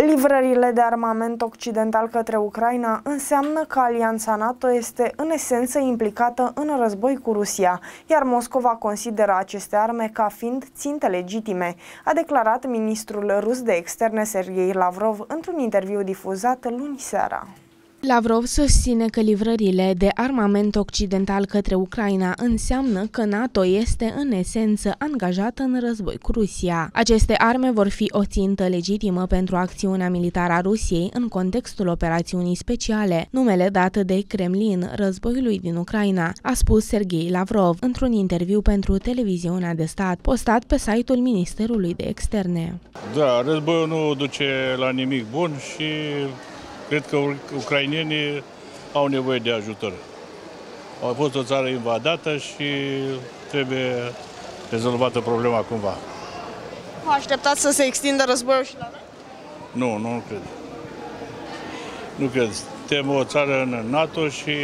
Livrările de armament occidental către Ucraina înseamnă că alianța NATO este în esență implicată în război cu Rusia, iar Moscova consideră aceste arme ca fiind ținte legitime, a declarat ministrul rus de externe Sergei Lavrov într-un interviu difuzat luni seara. Lavrov susține că livrările de armament occidental către Ucraina înseamnă că NATO este în esență angajată în război cu Rusia. Aceste arme vor fi o țintă legitimă pentru acțiunea militară a Rusiei în contextul operațiunii speciale, numele dat de Kremlin războiului din Ucraina, a spus Sergei Lavrov într-un interviu pentru televiziunea de stat, postat pe site-ul Ministerului de Externe. Da, războiul nu duce la nimic bun și cred că ucrainenii au nevoie de ajutor. Au fost o țară invadată și trebuie rezolvată problema cumva. Vă așteptați să se extindă războiul și la noi? Nu cred. Nu cred. Suntem o țară în NATO și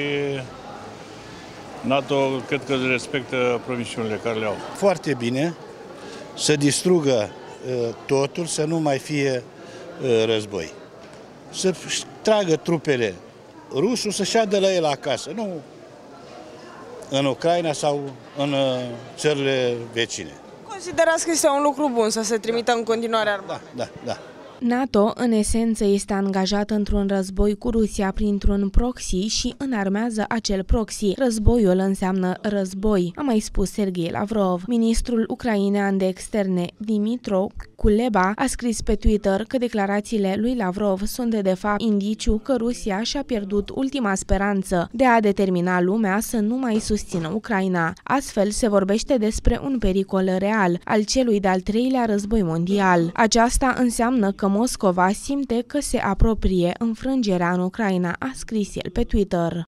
NATO cred că respectă promisiunile care le au. Foarte bine să distrugă totul, să nu mai fie război. Să tragă trupele rusul, să șadă la el acasă, nu în Ucraina sau în țările vecine. Considerați că este un lucru bun să se trimită în continuare armată? Da. NATO, în esență, este angajat într-un război cu Rusia printr-un proxy și înarmează acel proxy. Războiul înseamnă război, a mai spus Sergei Lavrov. Ministrul ucrainean de externe, Dmytro Kuleba, a scris pe Twitter că declarațiile lui Lavrov sunt de fapt indiciu că Rusia și-a pierdut ultima speranță de a determina lumea să nu mai susțină Ucraina. Astfel, se vorbește despre un pericol real al celui de-al treilea război mondial. Aceasta înseamnă că Moscova simte că se apropie înfrângerea în Ucraina, a scris el pe Twitter.